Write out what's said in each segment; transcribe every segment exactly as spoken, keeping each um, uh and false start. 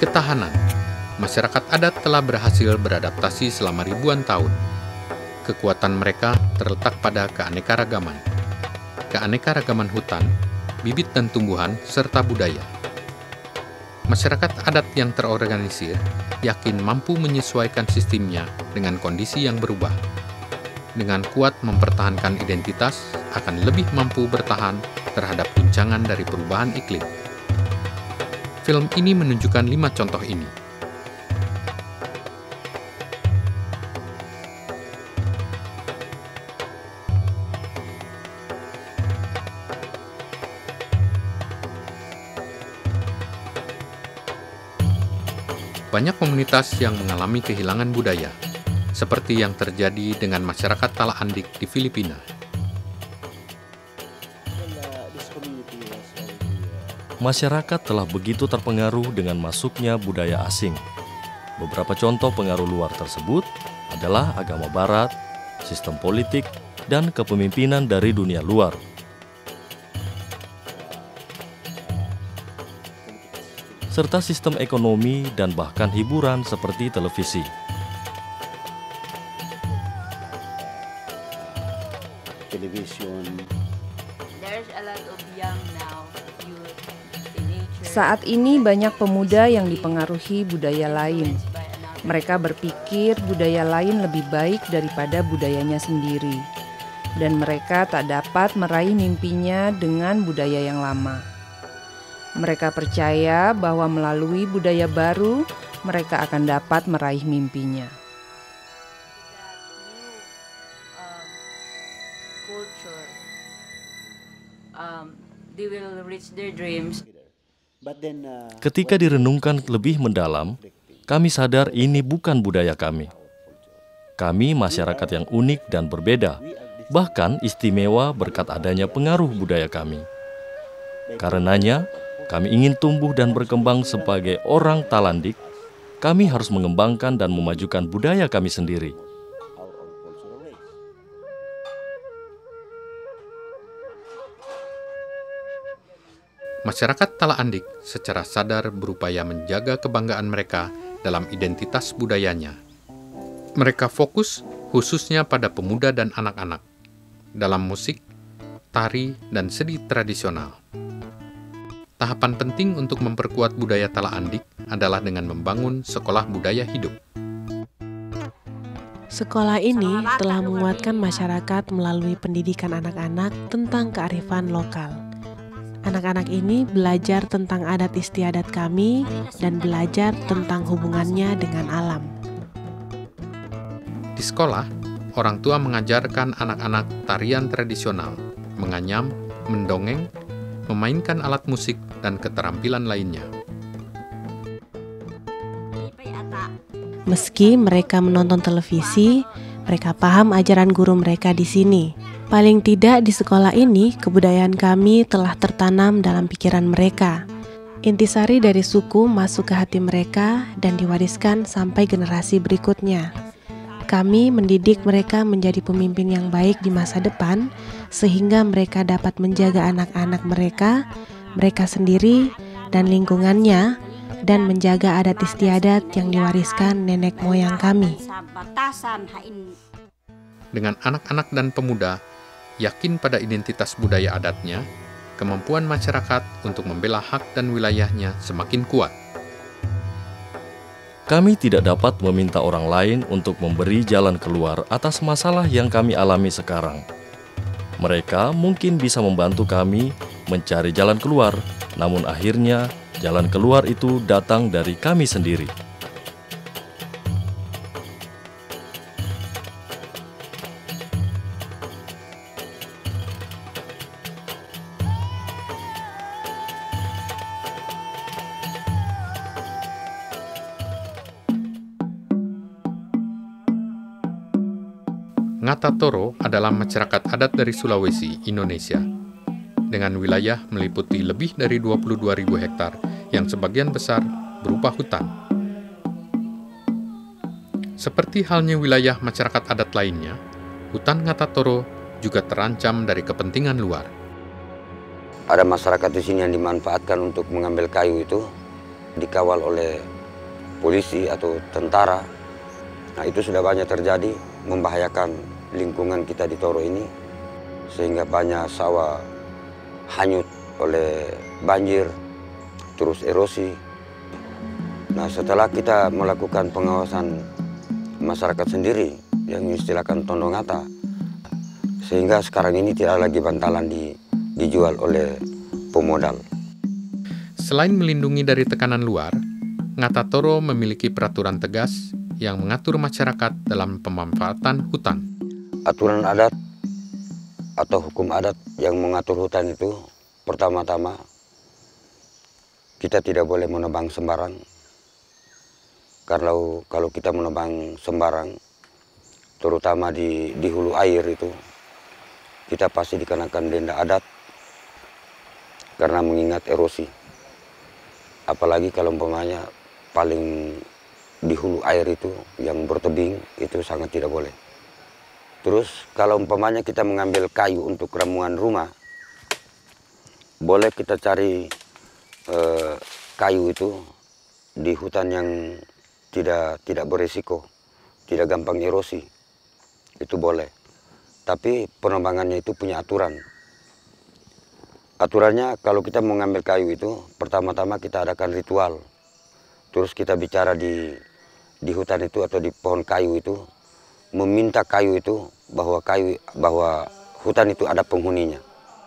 Ketahanan. Masyarakat adat telah berhasil beradaptasi selama ribuan tahun. Kekuatan mereka terletak pada keanekaragaman. Keanekaragaman hutan, bibit dan tumbuhan, serta budaya. Masyarakat adat yang terorganisir yakin mampu menyesuaikan sistemnya dengan kondisi yang berubah. Dengan kuat mempertahankan identitas, akan lebih mampu bertahan terhadap guncangan dari perubahan iklim. Film ini menunjukkan lima contoh ini. Banyak komunitas yang mengalami kehilangan budaya, seperti yang terjadi dengan masyarakat Tala Andik di Filipina. Masyarakat telah begitu terpengaruh dengan masuknya budaya asing. Beberapa contoh pengaruh luar tersebut adalah agama barat, sistem politik, dan kepemimpinan dari dunia luar. Serta sistem ekonomi dan bahkan hiburan seperti televisi. Saat ini banyak pemuda yang dipengaruhi budaya lain. Mereka berpikir budaya lain lebih baik daripada budayanya sendiri. Dan mereka tak dapat meraih mimpinya dengan budaya yang lama. Mereka percaya bahwa melalui budaya baru, mereka akan dapat meraih mimpinya. Ketika direnungkan lebih mendalam, kami sadar ini bukan budaya kami. Kami masyarakat yang unik dan berbeda, bahkan istimewa berkat adanya pengaruh budaya kami. Karenanya, kami ingin tumbuh dan berkembang sebagai orang Talandik. Kami harus mengembangkan dan memajukan budaya kami sendiri. Masyarakat Tala Andik secara sadar berupaya menjaga kebanggaan mereka dalam identitas budayanya. Mereka fokus khususnya pada pemuda dan anak-anak, dalam musik, tari, dan seni tradisional. Tahapan penting untuk memperkuat budaya Tala Andik adalah dengan membangun sekolah budaya hidup. Sekolah ini telah menguatkan masyarakat melalui pendidikan anak-anak tentang kearifan lokal. Anak-anak ini belajar tentang adat istiadat kami dan belajar tentang hubungannya dengan alam. Di sekolah, orang tua mengajarkan anak-anak tarian tradisional, menganyam, mendongeng, memainkan alat musik, dan keterampilan lainnya. Meski mereka menonton televisi, mereka paham ajaran guru mereka di sini. Paling tidak di sekolah ini, kebudayaan kami telah tertanam dalam pikiran mereka. Intisari dari suku masuk ke hati mereka dan diwariskan sampai generasi berikutnya. Kami mendidik mereka menjadi pemimpin yang baik di masa depan, sehingga mereka dapat menjaga anak-anak mereka, mereka sendiri, dan lingkungannya, dan menjaga adat istiadat yang diwariskan nenek moyang kami. Dengan anak-anak dan pemuda yakin pada identitas budaya adatnya, kemampuan masyarakat untuk membela hak dan wilayahnya semakin kuat. Kami tidak dapat meminta orang lain untuk memberi jalan keluar atas masalah yang kami alami sekarang. Mereka mungkin bisa membantu kami mencari jalan keluar, namun akhirnya jalan keluar itu datang dari kami sendiri. Ngatatoro adalah masyarakat adat dari Sulawesi, Indonesia, dengan wilayah meliputi lebih dari dua puluh dua ribu hektar yang sebagian besar berupa hutan. Seperti halnya wilayah masyarakat adat lainnya, hutan Ngatatoro juga terancam dari kepentingan luar. Ada masyarakat di sini yang dimanfaatkan untuk mengambil kayu itu, dikawal oleh polisi atau tentara. Nah, itu sudah banyak terjadi, membahayakan lingkungan kita di Toro ini, sehingga banyak sawah hanyut oleh banjir, terus erosi. Nah, setelah kita melakukan pengawasan masyarakat sendiri yang istilahkan tondongata, sehingga sekarang ini tidak lagi bantalan di, dijual oleh pemodal. Selain melindungi dari tekanan luar, Ngata Toro memiliki peraturan tegas yang mengatur masyarakat dalam pemanfaatan hutan. Aturan adat atau hukum adat yang mengatur hutan itu, pertama-tama kita tidak boleh menebang sembarang. Kalau kalau kita menebang sembarang, terutama di di hulu air itu, kita pasti dikenakan denda adat karena mengingat erosi. Apalagi kalau umpamanya paling di hulu air itu yang bertebing, itu sangat tidak boleh. Terus kalau umpamanya kita mengambil kayu untuk ramuan rumah, boleh kita cari eh, kayu itu di hutan yang tidak tidak berisiko, tidak gampang erosi, itu boleh. Tapi penebangannya itu punya aturan. Aturannya kalau kita mau ngambil kayu itu, pertama-tama kita adakan ritual. Terus kita bicara di di hutan itu atau di pohon kayu itu, meminta kayu itu bahwa kayu bahwa hutan itu ada penghuninya.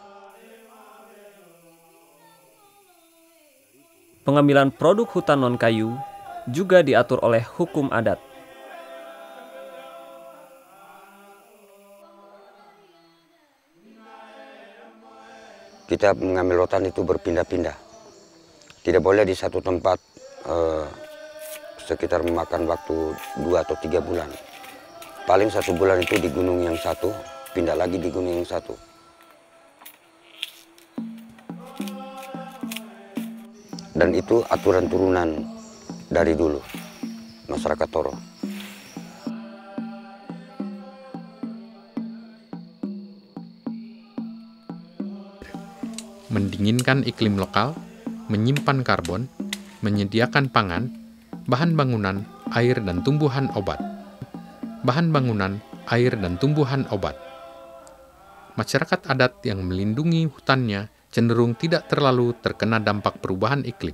Pengambilan produk hutan non-kayu juga diatur oleh hukum adat. Kita mengambil rotan itu berpindah-pindah. Tidak boleh di satu tempat eh, sekitar memakan waktu dua atau tiga bulan. Paling satu bulan itu di gunung yang satu, pindah lagi di gunung yang satu. Dan itu aturan turunan dari dulu masyarakat Toro. Mendinginkan iklim lokal, menyimpan karbon, menyediakan pangan, bahan bangunan, air dan tumbuhan obat. Bahan bangunan, air dan tumbuhan obat. Masyarakat adat yang melindungi hutannya cenderung tidak terlalu terkena dampak perubahan iklim.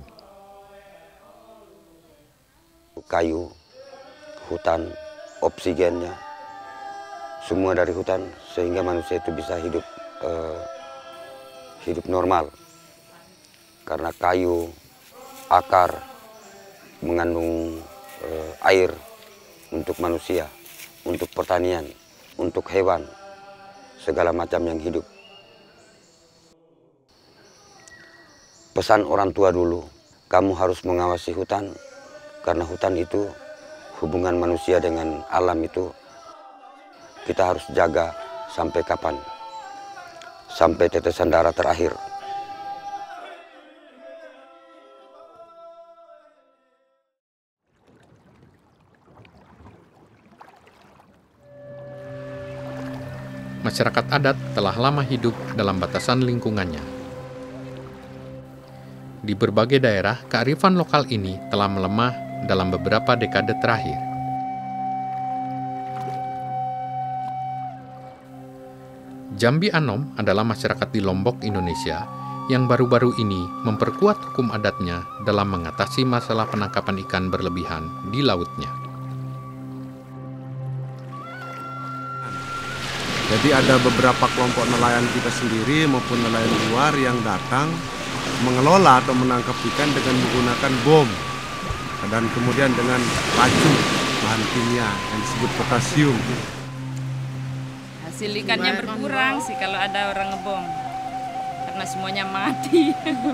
Kayu, hutan, oksigennya, semua dari hutan, sehingga manusia itu bisa hidup eh, hidup normal. Karena kayu, akar, mengandung eh, air untuk manusia, untuk pertanian, untuk hewan, segala macam yang hidup. Pesan orang tua dulu, kamu harus mengawasi hutan, karena hutan itu hubungan manusia dengan alam itu kita harus jaga sampai kapan? Sampai tetesan darah terakhir. Masyarakat adat telah lama hidup dalam batasan lingkungannya. Di berbagai daerah, kearifan lokal ini telah melemah dalam beberapa dekade terakhir. Jambi Anom adalah masyarakat di Lombok, Indonesia, yang baru-baru ini memperkuat hukum adatnya dalam mengatasi masalah penangkapan ikan berlebihan di lautnya. Jadi ada beberapa kelompok nelayan kita sendiri maupun nelayan luar yang datang mengelola atau menangkap ikan dengan menggunakan bom dan kemudian dengan racun bahan kimia yang disebut potasium. Hasil ikannya berkurang sih kalau ada orang ngebom karena semuanya mati.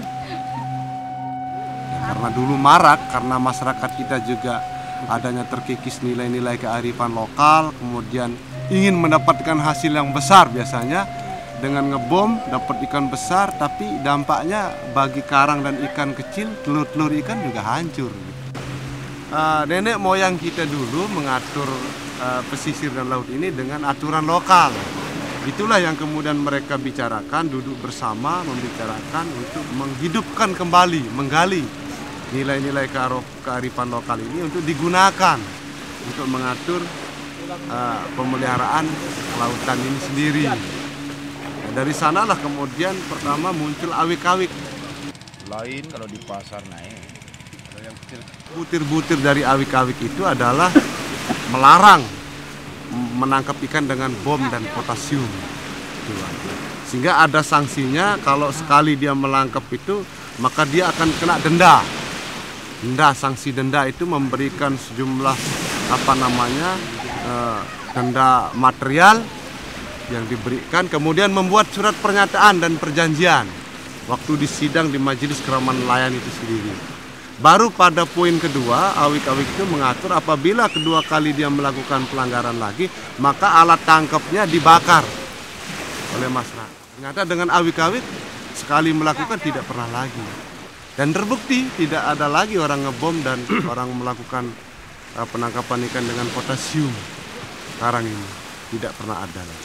Ya, karena dulu marak, karena masyarakat kita juga adanya terkikis nilai-nilai kearifan lokal, kemudian ingin mendapatkan hasil yang besar biasanya dengan ngebom dapat ikan besar, tapi dampaknya bagi karang dan ikan kecil, telur-telur ikan juga hancur. Uh, nenek moyang kita dulu mengatur uh, pesisir dan laut ini dengan aturan lokal. Itulah yang kemudian mereka bicarakan, duduk bersama, membicarakan untuk menghidupkan kembali, menggali nilai-nilai kearifan lokal ini untuk digunakan untuk mengatur uh, pemeliharaan lautan ini sendiri. Nah, dari sanalah kemudian pertama muncul awik-awik. Lain kalau di pasar naik. Butir-butir dari awik-awik itu adalah melarang menangkap ikan dengan bom dan potasium. Sehingga ada sanksinya kalau sekali dia melangkap itu, maka dia akan kena denda. Denda, sanksi denda itu memberikan sejumlah apa namanya eh, denda material yang diberikan, kemudian membuat surat pernyataan dan perjanjian waktu di sidang di Majelis Keraman Nelayan itu sendiri. Baru pada poin kedua, awik-awik itu mengatur apabila kedua kali dia melakukan pelanggaran lagi, maka alat tangkapnya dibakar oleh masyarakat. Ternyata dengan awik-awik sekali melakukan tidak pernah lagi. Dan terbukti tidak ada lagi orang ngebom dan orang melakukan uh, penangkapan ikan dengan potasium. Sekarang ini tidak pernah ada lagi.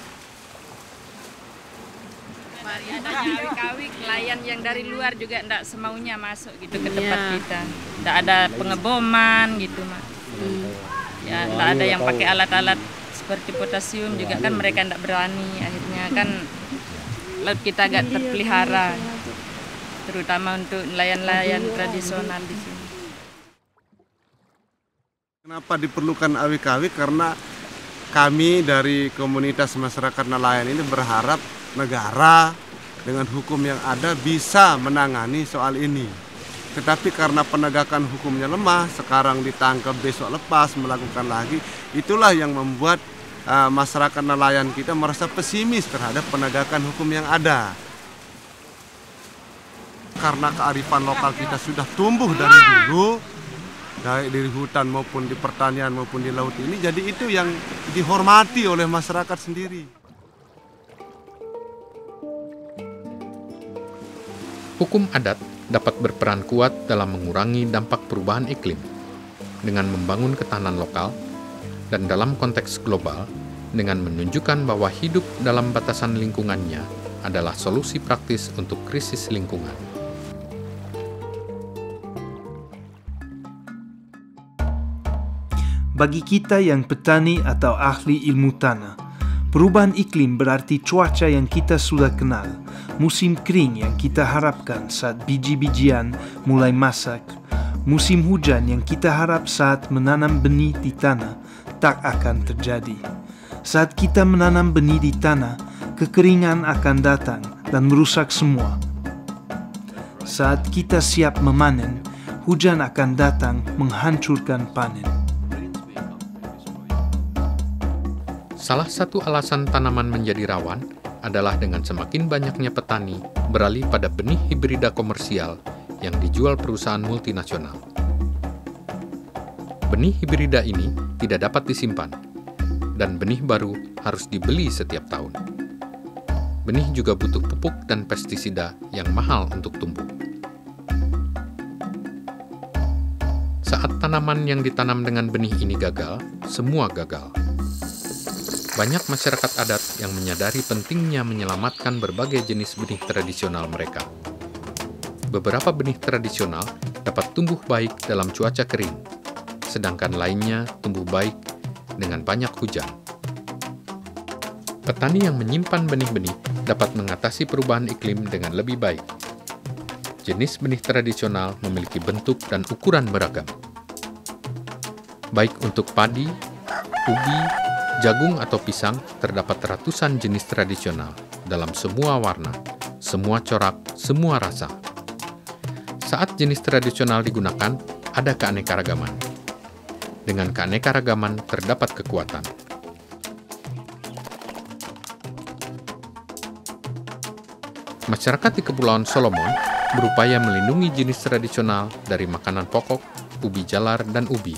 Adanya awik-awik, nelayan yang dari luar juga tidak semaunya masuk gitu ke tempat yeah. kita. Tidak ada pengeboman gitu, Mak. Hmm. Ya, tidak ada yang pakai alat-alat seperti potasium juga kan mereka tidak berani. Akhirnya kan laut kita agak terpelihara, terutama untuk nelayan-nelayan tradisional di sini. Kenapa diperlukan awik-awik? Karena kami dari komunitas masyarakat nelayan ini berharap negara dengan hukum yang ada bisa menangani soal ini. Tetapi karena penegakan hukumnya lemah, sekarang ditangkap, besok lepas, melakukan lagi, itulah yang membuat uh, masyarakat nelayan kita merasa pesimis terhadap penegakan hukum yang ada. Karena kearifan lokal kita sudah tumbuh dari dulu, baik dari hutan maupun di pertanian maupun di laut ini, jadi itu yang dihormati oleh masyarakat sendiri. Hukum adat dapat berperan kuat dalam mengurangi dampak perubahan iklim dengan membangun ketahanan lokal dan dalam konteks global dengan menunjukkan bahwa hidup dalam batasan lingkungannya adalah solusi praktis untuk krisis lingkungan. Bagi kita yang petani atau ahli ilmu tanah, perubahan iklim berarti cuaca yang kita sudah kenal, musim kering yang kita harapkan saat biji-bijian mulai masak, musim hujan yang kita harap saat menanam benih di tanah tak akan terjadi. Saat kita menanam benih di tanah, kekeringan akan datang dan merusak semua. Saat kita siap memanen, hujan akan datang menghancurkan panen. Salah satu alasan tanaman menjadi rawan adalah dengan semakin banyaknya petani beralih pada benih hibrida komersial yang dijual perusahaan multinasional. Benih hibrida ini tidak dapat disimpan, dan benih baru harus dibeli setiap tahun. Benih juga butuh pupuk dan pestisida yang mahal untuk tumbuh. Saat tanaman yang ditanam dengan benih ini gagal, semua gagal. Banyak masyarakat adat yang menyadari pentingnya menyelamatkan berbagai jenis benih tradisional mereka. Beberapa benih tradisional dapat tumbuh baik dalam cuaca kering, sedangkan lainnya tumbuh baik dengan banyak hujan. Petani yang menyimpan benih-benih dapat mengatasi perubahan iklim dengan lebih baik. Jenis benih tradisional memiliki bentuk dan ukuran beragam. Baik untuk padi, ubi, jagung atau pisang, terdapat ratusan jenis tradisional dalam semua warna, semua corak, semua rasa. Saat jenis tradisional digunakan, ada keanekaragaman. Dengan keanekaragaman terdapat kekuatan. Masyarakat di Kepulauan Solomon berupaya melindungi jenis tradisional dari makanan pokok, ubi jalar, dan ubi.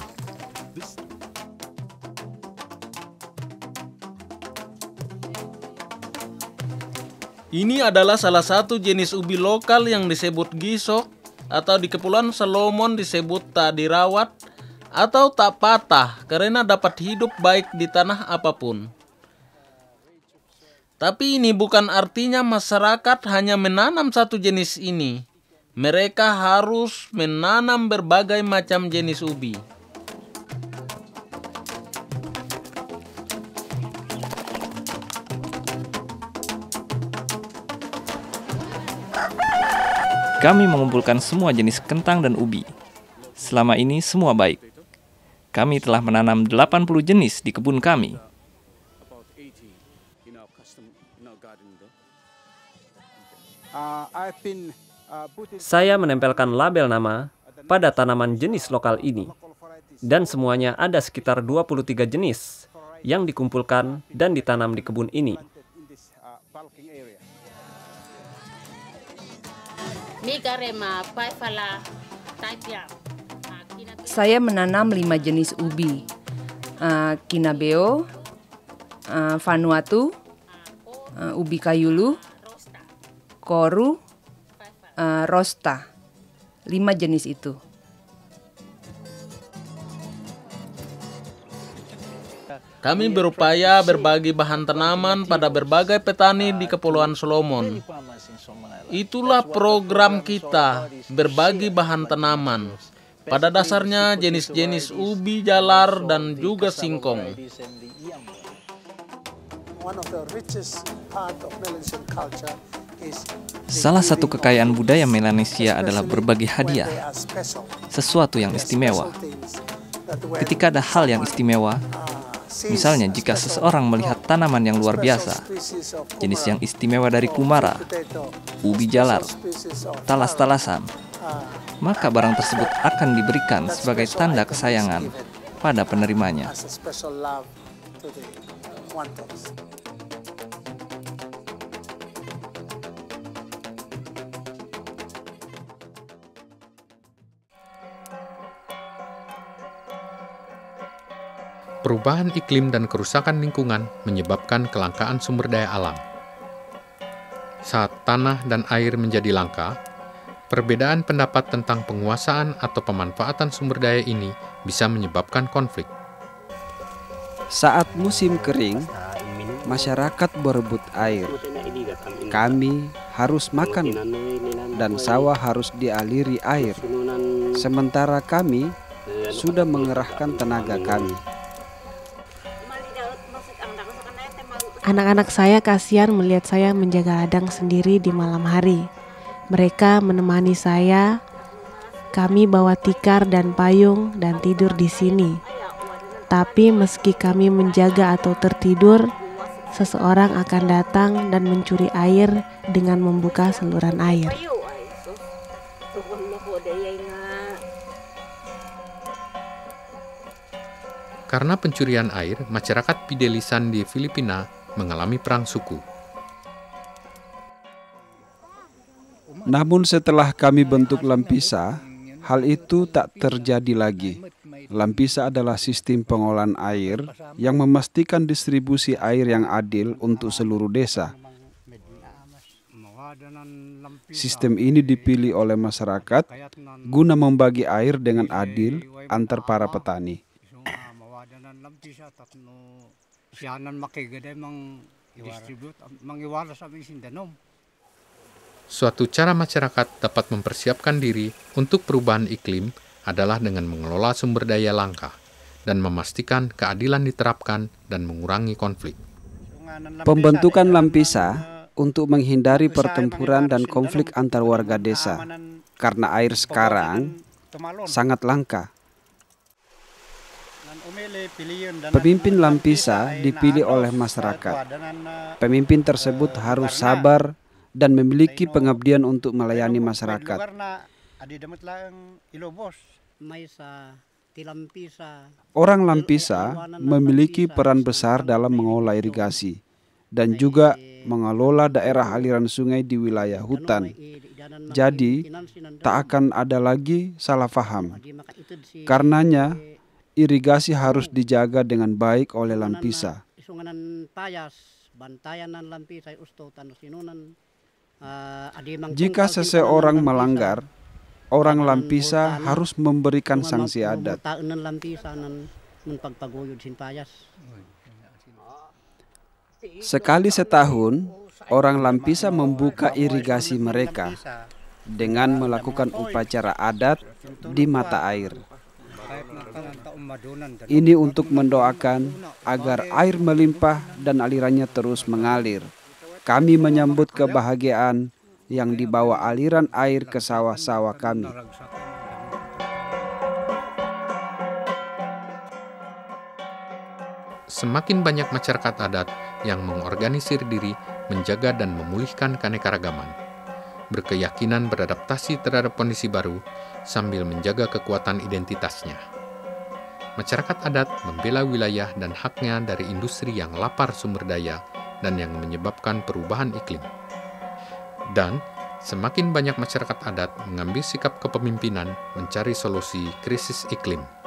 Ini adalah salah satu jenis ubi lokal yang disebut gisok, atau di Kepulauan Solomon disebut tak dirawat atau tak patah karena dapat hidup baik di tanah apapun. Tapi ini bukan artinya masyarakat hanya menanam satu jenis ini. mereka harus menanam berbagai macam jenis ubi. Kami mengumpulkan semua jenis kentang dan ubi. Selama ini semua baik. Kami telah menanam delapan puluh jenis di kebun kami. Saya menempelkan label nama pada tanaman jenis lokal ini. Dan semuanya ada sekitar dua puluh tiga jenis yang dikumpulkan dan ditanam di kebun ini. Saya menanam lima jenis ubi, uh, Kinabeo, uh, Vanuatu, uh, ubi kayulu, koru, uh, rosta. Lima jenis itu. Kami berupaya berbagi bahan tanaman pada berbagai petani di Kepulauan Solomon. Itulah program kita, berbagi bahan tanaman. Pada dasarnya jenis-jenis ubi jalar dan juga singkong. Salah satu kekayaan budaya Melanesia adalah berbagi hadiah, sesuatu yang istimewa. Ketika ada hal yang istimewa, misalnya jika seseorang melihat tanaman yang luar biasa, jenis yang istimewa dari kumara, ubi jalar, talas-talasan, maka barang tersebut akan diberikan sebagai tanda kesayangan pada penerimanya. Perubahan iklim dan kerusakan lingkungan menyebabkan kelangkaan sumber daya alam. Saat tanah dan air menjadi langka, perbedaan pendapat tentang penguasaan atau pemanfaatan sumber daya ini bisa menyebabkan konflik. Saat musim kering, masyarakat berebut air. Kami harus makan dan sawah harus dialiri air. Sementara kami sudah mengerahkan tenaga kami. Anak-anak saya kasihan melihat saya menjaga ladang sendiri di malam hari. Mereka menemani saya. Kami bawa tikar dan payung dan tidur di sini. Tapi meski kami menjaga atau tertidur, seseorang akan datang dan mencuri air dengan membuka saluran air. Karena pencurian air, masyarakat Pidelisan di Filipina mengalami perang suku. Namun setelah kami bentuk Lampisa, hal itu tak terjadi lagi. Lampisa adalah sistem pengolahan air yang memastikan distribusi air yang adil untuk seluruh desa. Sistem ini dipilih oleh masyarakat guna membagi air dengan adil antar para petani. Suatu cara masyarakat dapat mempersiapkan diri untuk perubahan iklim adalah dengan mengelola sumber daya langka dan memastikan keadilan diterapkan dan mengurangi konflik. Pembentukan Lampisa untuk menghindari pertempuran dan konflik antar warga desa karena air sekarang sangat langka. Pemimpin Lampisa dipilih oleh masyarakat. Pemimpin tersebut harus sabar dan memiliki pengabdian untuk melayani masyarakat. Orang Lampisa memiliki peran besar dalam mengolah irigasi dan juga mengelola daerah aliran sungai di wilayah hutan. Jadi, tak akan ada lagi salah paham. Karenanya, irigasi harus dijaga dengan baik oleh Lampisa. Jika seseorang melanggar, orang Lampisa harus memberikan sanksi adat. Sekali setahun, orang Lampisa membuka irigasi mereka. dengan melakukan upacara adat di mata air. Ini untuk mendoakan agar air melimpah dan alirannya terus mengalir. Kami menyambut kebahagiaan yang dibawa aliran air ke sawah-sawah kami. Semakin banyak masyarakat adat yang mengorganisir diri, menjaga dan memulihkan keanekaragaman, berkeyakinan beradaptasi terhadap kondisi baru sambil menjaga kekuatan identitasnya. Masyarakat adat membela wilayah dan haknya dari industri yang lapar sumber daya dan yang menyebabkan perubahan iklim. Dan semakin banyak masyarakat adat mengambil sikap kepemimpinan mencari solusi krisis iklim.